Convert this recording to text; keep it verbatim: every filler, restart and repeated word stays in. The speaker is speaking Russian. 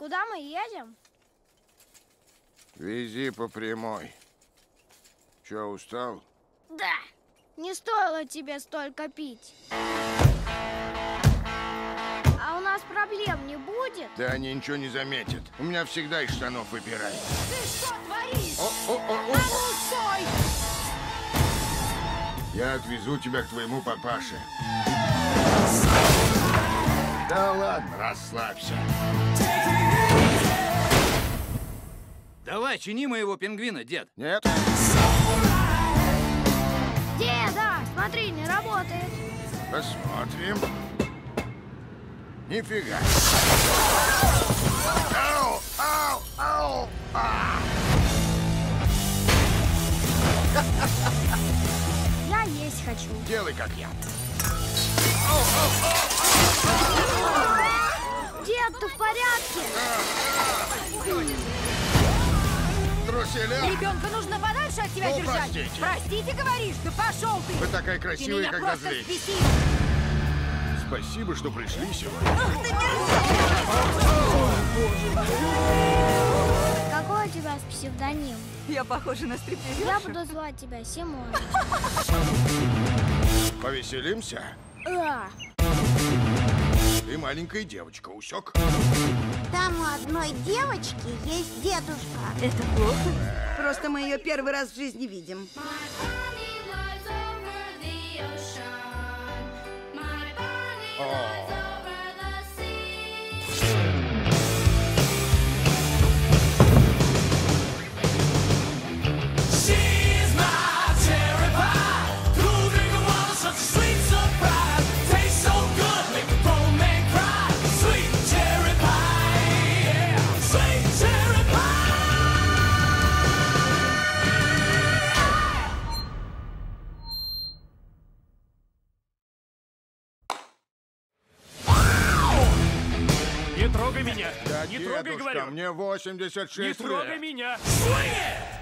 куда мы едем? Вези по прямой. Че, устал? Да. Не стоило тебе столько пить. А у нас проблем не будет? Да они ничего не заметят. У меня всегда из штанов выпирает. Ты что творишь? О, о, о, о, А ну, стой! Я отвезу тебя к твоему папаше. Да ладно, расслабься. Давай, чини моего пингвина, дед. Нет? Деда, смотри, не работает. Посмотрим. Нифига. Ау, ау, ау. А. Я есть хочу. Делай, как я. Дед, ты в порядке? Труселя. Ребенка нужно подальше от тебя Ну, держать. простите. Простите, говоришь? Да пошел ты! Вы такая Ты красивая, меня когда просто злись. взбесил. Спасибо, что пришли сегодня. Ах ты мерзавец! Какой у тебя псевдоним? Я похожа на Я стриптизершу. буду звать тебя Симон. Повеселимся? А, Ты маленькая девочка, усек? Там у одной девочки есть дедушка. Это плохо. Просто мы ее первый раз в жизни видим. Не трогай меня! Да, Не трогай, дедушка, говорю! мне восемьдесят Не шесть трогай лет. меня!